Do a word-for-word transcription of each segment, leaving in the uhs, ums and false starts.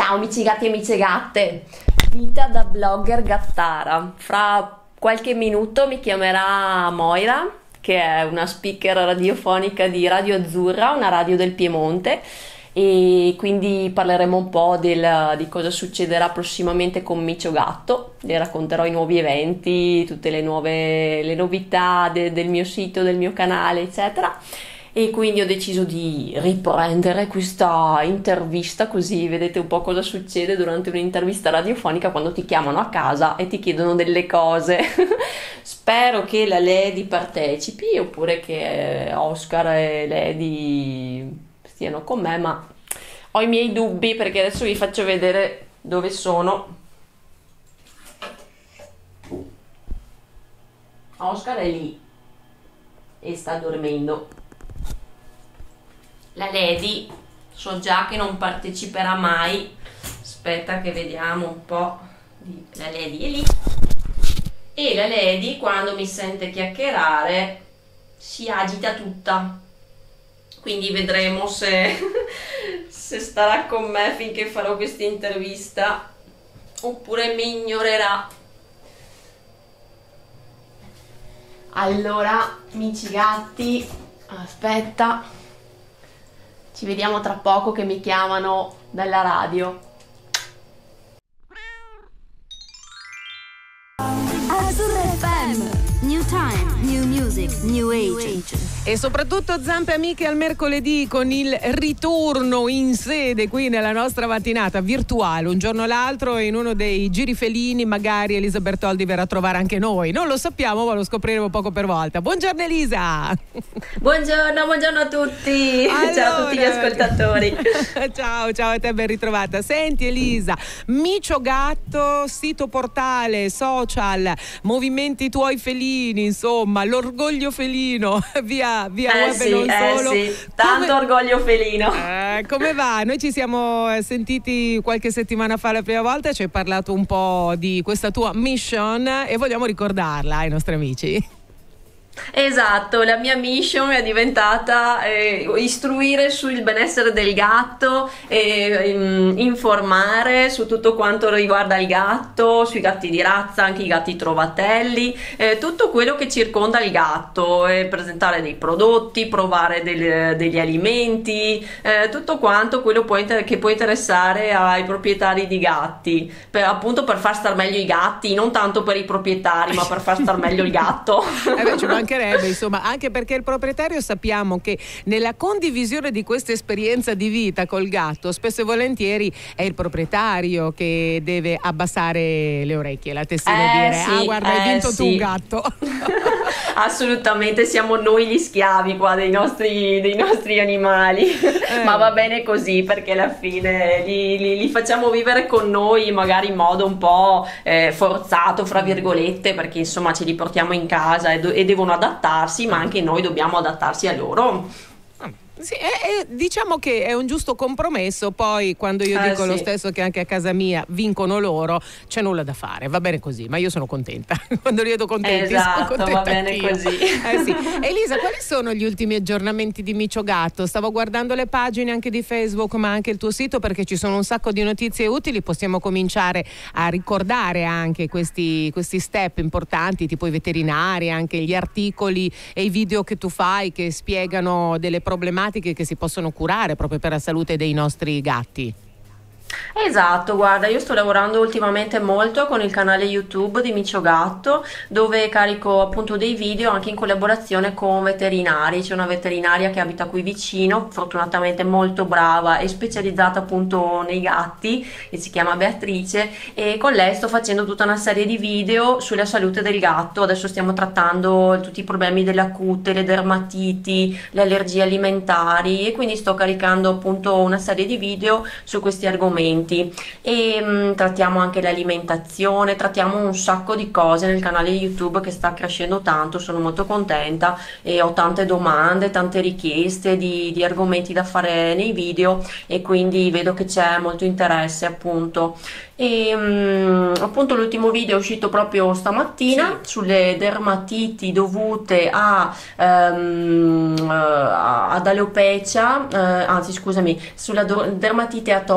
Ciao amici gatti e amiche gatte, vita da blogger gattara. Fra qualche minuto mi chiamerà Moira, che è una speaker radiofonica di Radio Azzurra, una radio del Piemonte, e quindi parleremo un po' del, di cosa succederà prossimamente con Micio Gatto. Le racconterò i nuovi eventi, tutte le nuove le novità de, del mio sito, del mio canale, eccetera. E quindi ho deciso di riprendere questa intervista, così vedete un po' cosa succede durante un'intervista radiofonica quando ti chiamano a casa e ti chiedono delle cose. Spero che la Lady partecipi, oppure che Oscar e Lady stiano con me, ma ho i miei dubbi, perché adesso vi faccio vedere dove sono. Oscar è lì e sta dormendo. La Lady so già che non parteciperà mai. Aspetta che vediamo un po'. La Lady è lì. E la Lady, quando mi sente chiacchierare, si agita tutta. Quindi vedremo se, se starà con me finché farò questa intervista oppure mi ignorerà. Allora, amici gatti, aspetta. Ci vediamo tra poco che mi chiamano dalla radio. Azzurra F M. New time, new music, new age. E soprattutto zampe amiche al mercoledì, con il ritorno in sede qui nella nostra mattinata virtuale, un giorno o l'altro, in uno dei giri felini magari Elisa Bertoldi verrà a trovare anche noi. Non lo sappiamo, ma lo scopriremo poco per volta. Buongiorno Elisa. Buongiorno, buongiorno a tutti. Allora, ciao a tutti gli ascoltatori. Ciao, ciao a te, ben ritrovata. Senti Elisa, Micio Gatto, sito, portale, social, movimenti tuoi felini, insomma, l'orgoglio felino via, via eh web sì, e non eh solo. Sì. Tanto come, orgoglio felino. Eh, come va? Noi ci siamo sentiti qualche settimana fa la prima volta, ci hai parlato un po' di questa tua mission e vogliamo ricordarla ai nostri amici. Esatto, la mia mission è diventata eh, istruire sul benessere del gatto e um, informare su tutto quanto riguarda il gatto, sui gatti di razza, anche i gatti trovatelli, eh, tutto quello che circonda il gatto, eh, presentare dei prodotti, provare del, degli alimenti, eh, tutto quanto quello può inter- che può interessare ai proprietari di gatti, per, appunto per far star meglio i gatti, non tanto per i proprietari, ma per far star meglio il gatto. Eh beh, ci mancherebbe, insomma, anche perché il proprietario, sappiamo che nella condivisione di questa esperienza di vita col gatto spesso e volentieri è il proprietario che deve abbassare le orecchie, la tessina, e eh, dire sì, ah guarda eh, hai vinto sì. tu gatto. Assolutamente, siamo noi gli schiavi qua dei nostri, dei nostri animali, eh. Ma va bene così, perché alla fine li, li, li facciamo vivere con noi, magari in modo un po' eh, forzato, fra virgolette, perché insomma ce li portiamo in casa e, do- e devono adattarsi, ma anche noi dobbiamo adattarsi a loro. Sì, è, è, diciamo che è un giusto compromesso. Poi quando io eh, dico sì. lo stesso che anche a casa mia vincono loro, c'è nulla da fare, va bene così, ma io sono contenta. Quando li vedo contenti, esatto, sono contenta va bene anch'io. così. Eh, sì. Elisa, quali sono gli ultimi aggiornamenti di Micio Gatto? Stavo guardando le pagine anche di Facebook, ma anche il tuo sito, perché ci sono un sacco di notizie utili. Possiamo cominciare a ricordare anche questi, questi step importanti, tipo i veterinari, anche gli articoli e i video che tu fai che spiegano delle problematiche che si possono curare proprio per la salute dei nostri gatti. Esatto, guarda, io sto lavorando ultimamente molto con il canale YouTube di Micio Gatto, dove carico appunto dei video anche in collaborazione con veterinari. C'è una veterinaria che abita qui vicino, fortunatamente molto brava e specializzata appunto nei gatti, che si chiama Beatrice, e con lei sto facendo tutta una serie di video sulla salute del gatto. Adesso stiamo trattando tutti i problemi della cute, le dermatiti, le allergie alimentari, e quindi sto caricando appunto una serie di video su questi argomenti. E mh, trattiamo anche l'alimentazione, trattiamo un sacco di cose nel canale YouTube che sta crescendo tanto. Sono molto contenta e ho tante domande, tante richieste di, di argomenti da fare nei video, e quindi vedo che c'è molto interesse appunto. E mh, appunto l'ultimo video è uscito proprio stamattina, sì, sulle dermatiti dovute a, um, ad alopecia, uh, anzi scusami, sulla dermatite atopica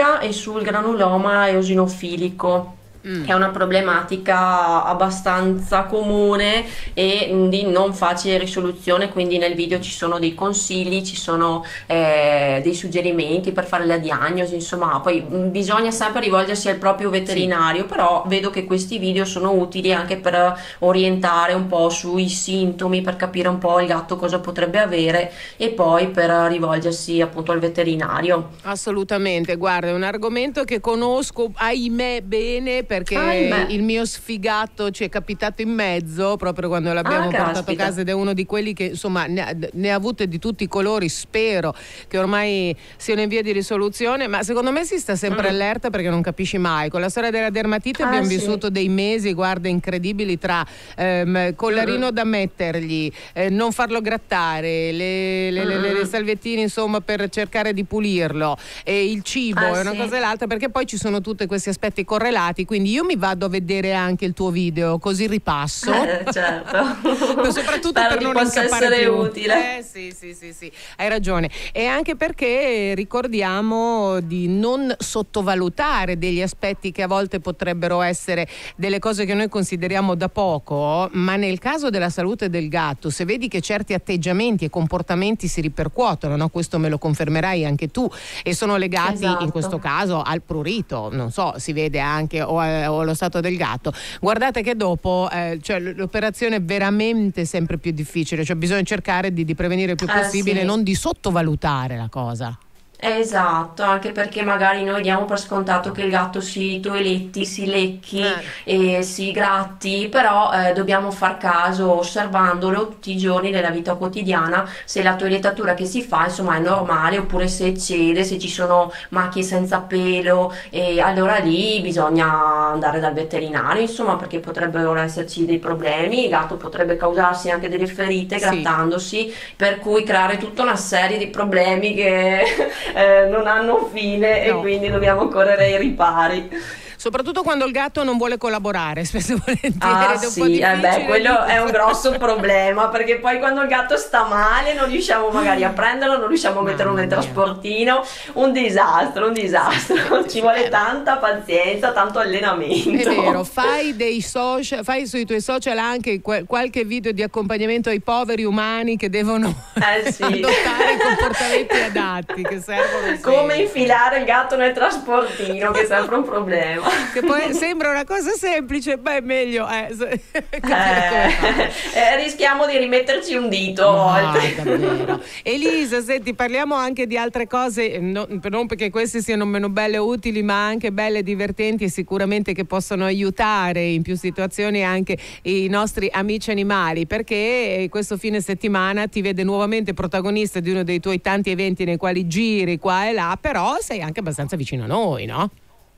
alopecia e sul granuloma eosinofilico, Mm. che è una problematica abbastanza comune e di non facile risoluzione, quindi nel video ci sono dei consigli, ci sono eh, dei suggerimenti per fare la diagnosi, insomma, poi mh, bisogna sempre rivolgersi al proprio veterinario, sì. Però vedo che questi video sono utili anche per orientare un po' sui sintomi, per capire un po' il gatto cosa potrebbe avere e poi per rivolgersi appunto al veterinario. Assolutamente, guarda, è un argomento che conosco, ahimè, bene, perché ahimè. il mio sfigato ci è capitato in mezzo proprio quando l'abbiamo ah, portato caspita. a casa, ed è uno di quelli che insomma ne ha, ne ha avute di tutti i colori. Spero che ormai siano in via di risoluzione, ma secondo me si sta sempre Mm. allerta, perché non capisci mai. Con la storia della dermatite Ah, abbiamo sì. vissuto dei mesi, guarda, incredibili, tra ehm, collarino Mm. da mettergli, eh, non farlo grattare, le, le, le, le, le Mm. salviettine insomma per cercare di pulirlo, e il cibo Ah, è una sì. cosa e l'altra, perché poi ci sono tutti questi aspetti correlati. Quindi io mi vado a vedere anche il tuo video, così ripasso. Eh, certo. Ma soprattutto Spero per di non possa incappare essere più. utile. Eh sì, sì, sì, sì, hai ragione. E anche perché ricordiamo di non sottovalutare degli aspetti che a volte potrebbero essere delle cose che noi consideriamo da poco, ma nel caso della salute del gatto, se vedi che certi atteggiamenti e comportamenti si ripercuotono, no? Questo me lo confermerai anche tu, e sono legati Esatto. in questo caso al prurito, non so, si vede anche, o, a- o allo stato del gatto. Guardate che dopo eh, cioè, l- l'operazione è veramente sempre più difficile, cioè bisogna cercare di, di prevenire il più Eh, possibile, sì. non di sottovalutare la cosa. Esatto, anche perché magari noi diamo per scontato che il gatto si toeletti, si lecchi e si gratti, però eh, dobbiamo far caso, osservandolo tutti i giorni della vita quotidiana, se la toilettatura che si fa insomma è normale, oppure se eccede, se ci sono macchie senza pelo, e allora lì bisogna andare dal veterinario, insomma, perché potrebbero esserci dei problemi, il gatto potrebbe causarsi anche delle ferite Sì. grattandosi, per cui creare tutta una serie di problemi che eh, non hanno fine, No. e quindi dobbiamo correre ai ripari. Soprattutto quando il gatto non vuole collaborare, spesso e volentieri. Ah ed è un po' sì, eh beh, difficile. quello è un grosso problema, perché poi quando il gatto sta male non riusciamo magari a prenderlo, non riusciamo a metterlo Mamma nel mia. trasportino, un disastro, un disastro, ci vuole Eh. tanta pazienza, tanto allenamento. È vero, fai dei social, fai sui tuoi social anche que- qualche video di accompagnamento ai poveri umani che devono Eh sì. adottare i comportamenti adatti che servono Come sempre. infilare il gatto nel trasportino, che è sempre un problema. Che poi sembra una cosa semplice, ma è meglio eh, se- capire come fare. Eh, eh, rischiamo di rimetterci un dito a No, volte. davvero. Elisa, senti, parliamo anche di altre cose, no- non perché queste siano meno belle o utili, ma anche belle, divertenti, e sicuramente che possono aiutare in più situazioni anche i nostri amici animali, perché questo fine settimana ti vede nuovamente protagonista di uno dei tuoi tanti eventi nei quali giri qua e là, però sei anche abbastanza vicino a noi, no?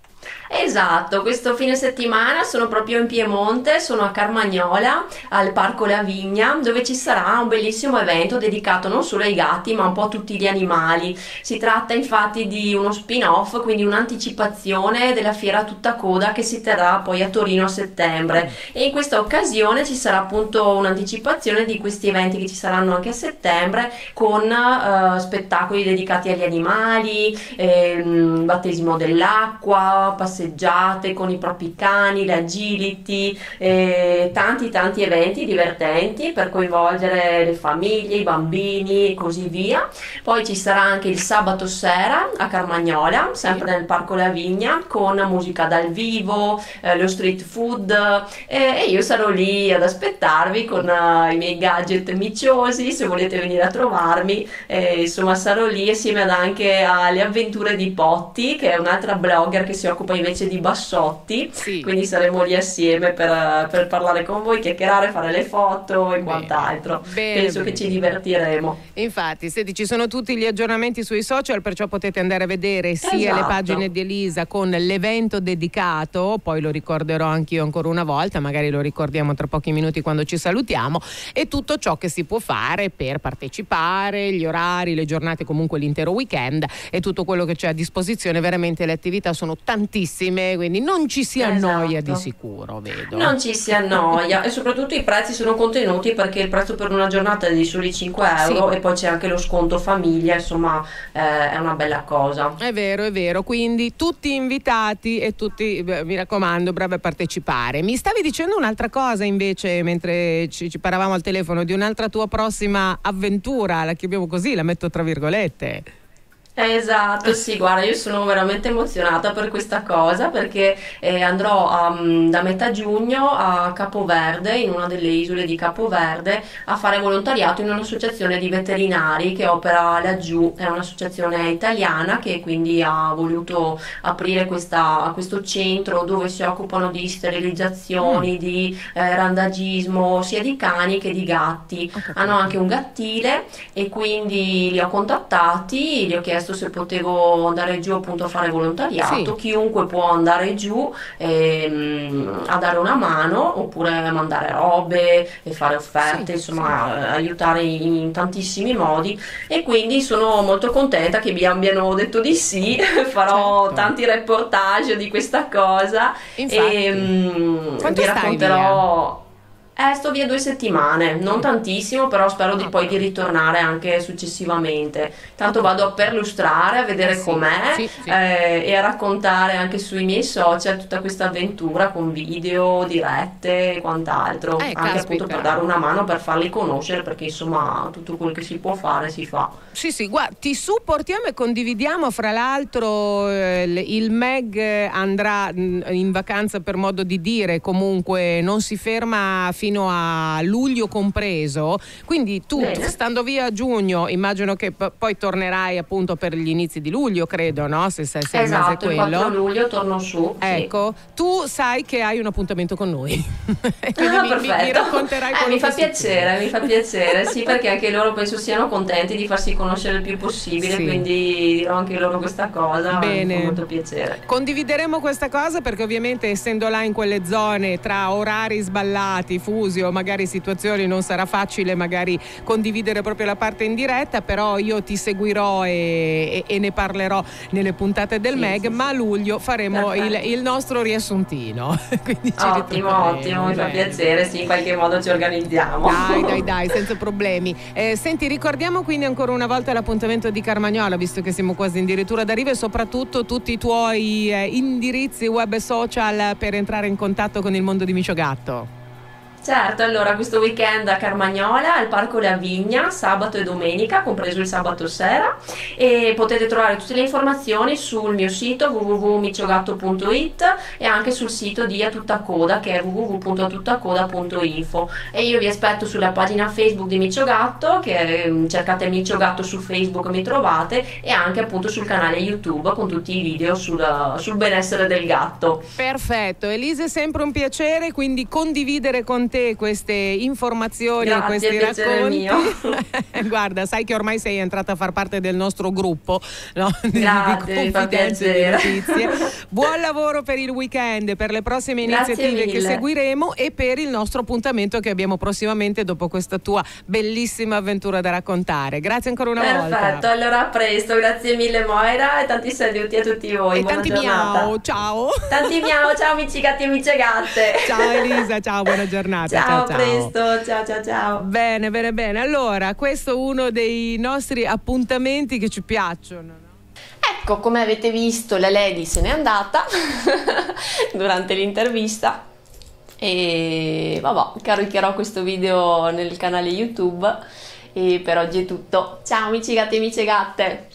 Esatto, questo fine settimana sono proprio in Piemonte, sono a Carmagnola, al Parco La Vigna, dove ci sarà un bellissimo evento dedicato non solo ai gatti, ma un po' a tutti gli animali. Si tratta infatti di uno spin-off, quindi un'anticipazione della fiera Tutta Coda, che si terrà poi a Torino a settembre, e in questa occasione ci sarà appunto un'anticipazione di questi eventi che ci saranno anche a settembre, con eh, spettacoli dedicati agli animali, ehm, battesimo dell'acqua, passeggiate con i propri cani, l'agility, eh, tanti tanti eventi divertenti per coinvolgere le famiglie, i bambini e così via. Poi ci sarà anche il sabato sera a Carmagnola, sempre nel Parco La Vigna, con musica dal vivo, eh, lo street food, eh, e io sarò lì ad aspettarvi con eh, i miei gadget miciosi, se volete venire a trovarmi. Eh, insomma, sarò lì assieme ad anche alle avventure di Potti, che è un'altra blogger che si occupa invece di bassotti, Sì. quindi saremo lì assieme per, per parlare con voi, chiacchierare, fare le foto e Bene. quant'altro. Bene, Penso bene. che ci divertiremo. Infatti, senti, ci sono tutti gli aggiornamenti sui social, perciò potete andare a vedere sia le Esatto. pagine di Elisa con l'evento dedicato, poi lo ricorderò anch'io ancora una volta, magari lo ricordiamo tra pochi minuti quando ci salutiamo, e tutto ciò che si può fare per partecipare, gli orari, le giornate, comunque l'intero weekend e tutto quello che c'è a disposizione. Veramente le attività sono tantissime tantissime, quindi non ci si annoia Esatto. di sicuro, vedo. Non ci si annoia e soprattutto i prezzi sono contenuti, perché il prezzo per una giornata è di soli cinque euro Sì. e poi c'è anche lo sconto famiglia, insomma eh, è una bella cosa. È vero, è vero, quindi tutti invitati e tutti, beh, mi raccomando, bravi a partecipare. Mi stavi dicendo un'altra cosa invece mentre ci, ci paravamo al telefono, di un'altra tua prossima avventura, la chiamiamo così, la metto tra virgolette. Esatto, sì, guarda, io sono veramente emozionata per questa cosa, perché eh, andrò a, mm, da metà giugno a Capoverde, in una delle isole di Capoverde, a fare volontariato in un'associazione di veterinari che opera laggiù. È un'associazione italiana che quindi ha voluto aprire questa- questo centro dove si occupano di sterilizzazioni, di eh, randagismo, sia di cani che di gatti. Ho capito. Hanno anche un gattile e quindi li ho contattati, gli ho chiesto se potevo andare giù appunto a fare volontariato. Sì. Chiunque può andare giù ehm, a dare una mano, oppure mandare robe e fare offerte, Sì, insomma eh, aiutare in tantissimi modi, e quindi sono molto contenta che mi abbiano detto di sì. Farò Certo. tanti reportage di questa cosa Infatti. e mm, Quanto vi stai racconterò. Eh, sto via due settimane, non tantissimo, però spero di Ah, poi però. di ritornare anche successivamente. Tanto vado a perlustrare, a vedere Eh sì, com'è, sì, sì. eh, e a raccontare anche sui miei social tutta questa avventura con video, dirette e quant'altro. Eh, Anche appunto caspita. per dare una mano, per farli conoscere, perché insomma tutto quello che si può fare si fa. Sì, sì, guarda, ti supportiamo e condividiamo. Fra l'altro eh, il il Meg andrà mh, in vacanza, per modo di dire, comunque non si ferma fino a luglio compreso, quindi tu Bene. stando via a giugno immagino che p- poi tornerai appunto per gli inizi di luglio, credo, no? Se sei sei mesi Esatto, il quattro quello. luglio torno su. Sì. Ecco, tu sai che hai un appuntamento con noi. Quindi Ah, mi, mi- mi perfetto. racconterai Eh, quello mi fa che succede. piacere, mi fa piacere, sì, perché anche loro penso siano contenti di farsi conoscere il più possibile, Sì. quindi dirò anche loro questa cosa, mi Bene. fa molto piacere. Condivideremo questa cosa perché ovviamente essendo là in quelle zone tra orari sballati, fusi o magari situazioni, non sarà facile magari condividere proprio la parte in diretta, però io ti seguirò e, e- e ne parlerò nelle puntate del Sì, Meg, sì, ma a luglio faremo il, Perfetto. il nostro riassuntino. Quindi ci Ottimo, ritroveremo. ottimo, mi fa Bene. piacere, sì, in qualche modo ci organizziamo. Dai, dai, dai, senza problemi. Eh, senti, ricordiamo quindi ancora una volta l'appuntamento di Carmagnola, visto che siamo quasi addirittura d'arrivo, e soprattutto tutti i tuoi eh, indirizzi web e social per entrare in contatto con il mondo di Micio Gatto. Certo, allora questo weekend a Carmagnola, al Parco La Vigna, sabato e domenica, compreso il sabato sera, e potete trovare tutte le informazioni sul mio sito w w w punto miciogatto punto i t e anche sul sito di A Tutta Coda, che è w w w punto a tutta coda punto info. E io vi aspetto sulla pagina Facebook di Micio Gatto, che mm, cercate Micio Gatto su Facebook, mi trovate, e anche appunto sul canale YouTube con tutti i video sul, sul benessere del gatto. Perfetto, Elisa, è sempre un piacere quindi condividere con te queste informazioni e Grazie, questi piacere racconti. mio. Guarda, sai che ormai sei entrata a far parte del nostro gruppo, no? Di- Grazie, di mi fa confidenze e piacere. di notizie. Buon lavoro per il weekend, per le prossime Grazie iniziative che mille. seguiremo e per il nostro appuntamento che abbiamo prossimamente dopo questa tua bellissima avventura da raccontare. Grazie ancora una Perfetto, volta. allora a presto, grazie mille Moira e tanti saluti a tutti voi. E Buona tanti giornata. miau, ciao. Tanti miau, ciao amici gatti e amiche gatte. Ciao Elisa, ciao, buona giornata. Ciao, ciao, a ciao. presto, ciao ciao ciao. Bene, bene, bene. Allora, questo è uno dei nostri appuntamenti che ci piacciono, no? Ecco, come avete visto, la Lady se n'è andata durante l'intervista e vabbè, caricherò questo video nel canale YouTube e per oggi è tutto. Ciao amici gatti e amiche gatte.